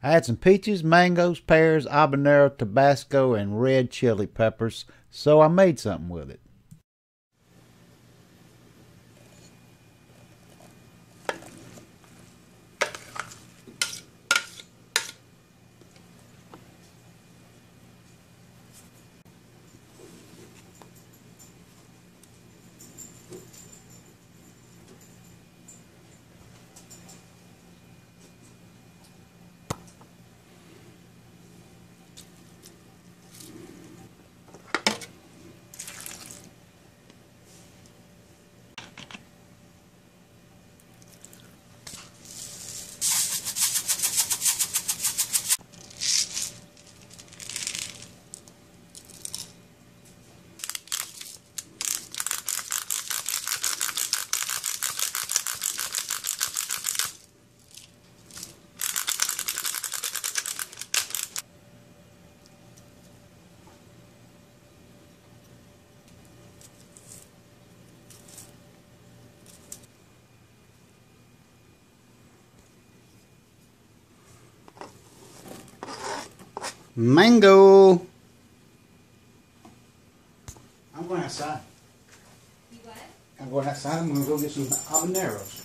I had some peaches, mangoes, pears, habanero, Tabasco, and red chili peppers, so I made something with it. Mango! I'm going outside. You what? I'm going outside. I'm going to go get some habaneros.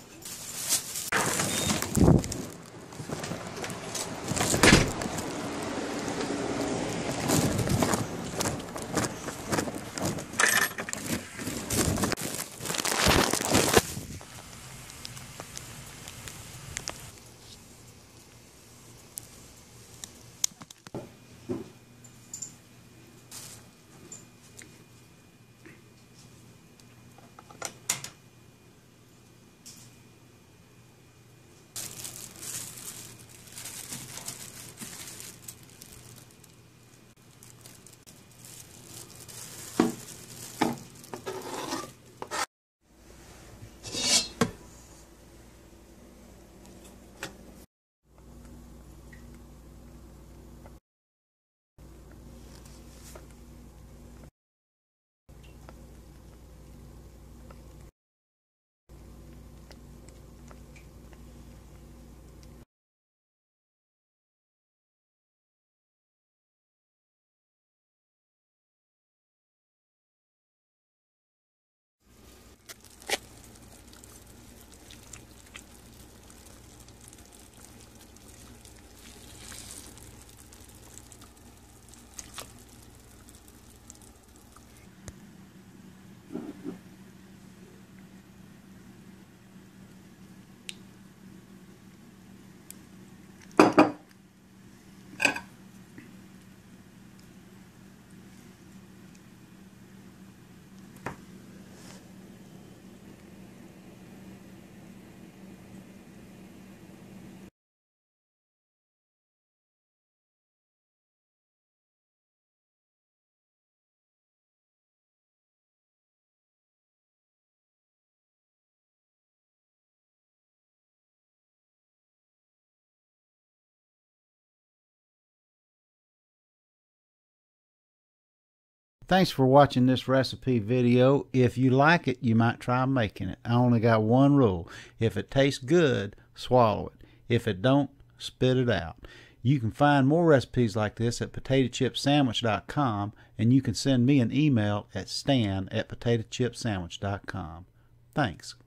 Thanks for watching this recipe video. If you like it, you might try making it. I only got one rule. If it tastes good, swallow it. If it don't, spit it out. You can find more recipes like this at potatochipsandwich.com, and you can send me an email at stan@potatochipsandwich.com. Thanks.